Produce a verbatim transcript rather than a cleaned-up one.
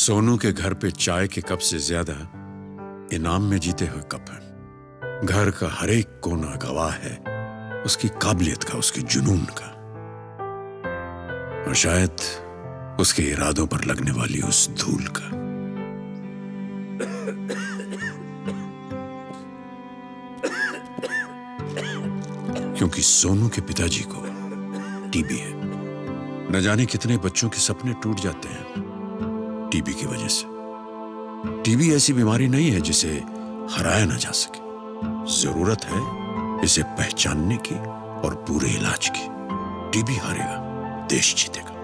सोनू के घर पे चाय के कप से ज्यादा इनाम में जीते हुए कप है। घर का हर एक कोना गवाह है उसकी काबिलियत का, उसके जुनून का, और शायद उसके इरादों पर लगने वाली उस धूल का। क्योंकि सोनू के पिताजी को टीबी है। न जाने कितने बच्चों के सपने टूट जाते हैं टीबी की वजह से। टीबी ऐसी बीमारी नहीं है जिसे हराया ना जा सके। जरूरत है इसे पहचानने की और पूरे इलाज की। टीबी हारेगा, देश जीतेगा।